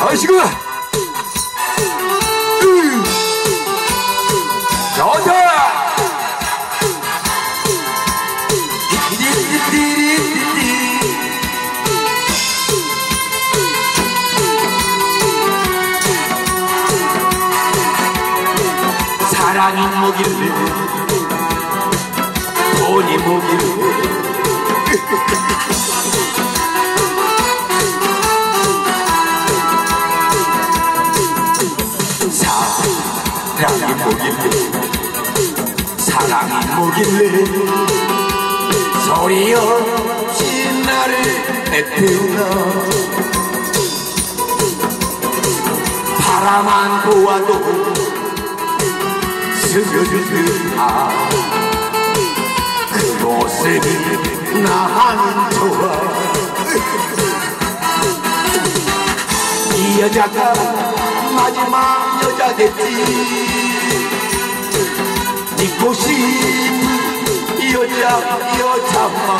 아이씨구 좋다. 사랑이 뭐길래 돈이 뭐길래 사랑이 뭐길래 사랑이 뭐길래 소리 없이 나를 내태우나 바라만 보아도 스며들다 그 모습이 나는 좋아. 이 여자가 마지막 여자겠지. 잊고 싶은 이 여자만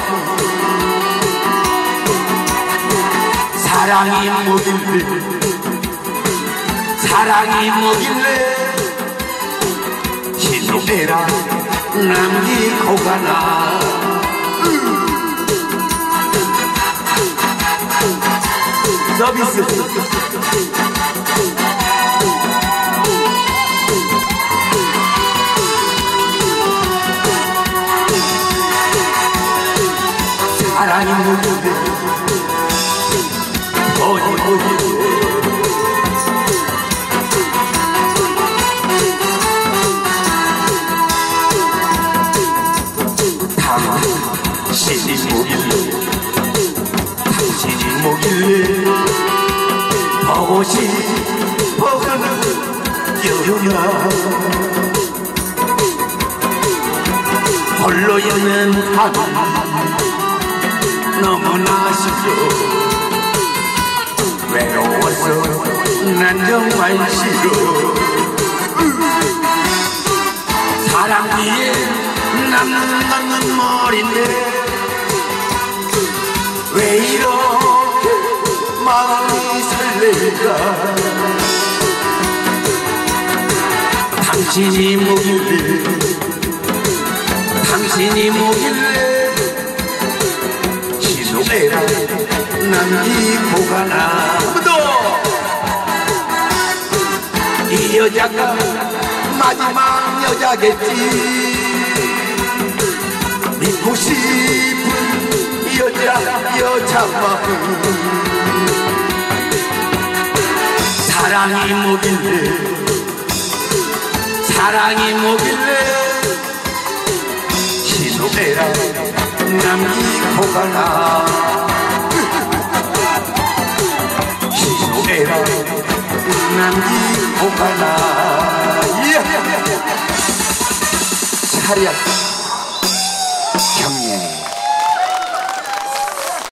사랑이 뭐길래 사랑이 뭐길래 시소매라 남기고 가나. 서비스 사랑이 뭐길래 돈이 뭐길래 당신이 뭐길래 당신이 뭐길래 보고 싶어 하는 여유야. 홀로 있는 하루 너무나 싫어. 외로워서 난 정말 싫어. 사랑 위에 남는 눈물인데 왜 이렇게 마음이 설레가. 당신이 뭐길래 당신이 뭐길래 시소매라 남기고 가나. 이 여자가 마지막 여자겠지. 믿고 싶은 이 여자만 사랑이 뭐길래 사랑이 뭐길래 시소매라 남기고 가나. 시소매라 남기고 가나. 차려